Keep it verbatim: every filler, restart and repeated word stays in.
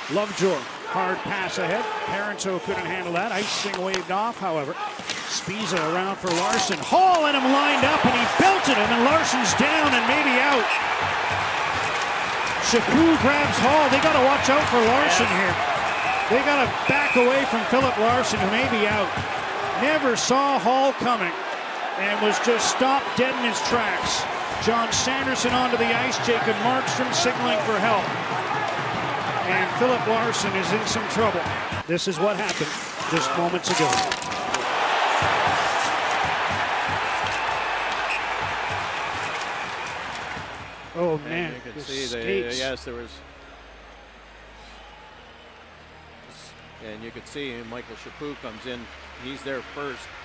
Lovejoy, hard pass ahead. Parenteau couldn't handle that. Icing waved off, however. Spiza around for Larsen. Hall had him lined up, and he belted him, and Larsen's down and maybe out. Chaput grabs Hall. They got to watch out for Larsen here. They got to back away from Philip Larsen, who may be out. Never saw Hall coming and was just stopped dead in his tracks. John Sanderson onto the ice. Jacob Markstrom signaling for help. And Philip Larsen is in some trouble. This is what happened just moments ago. Oh man, and you can the see the, yes, there was, and you could see Michael Chaput comes in. He's there first.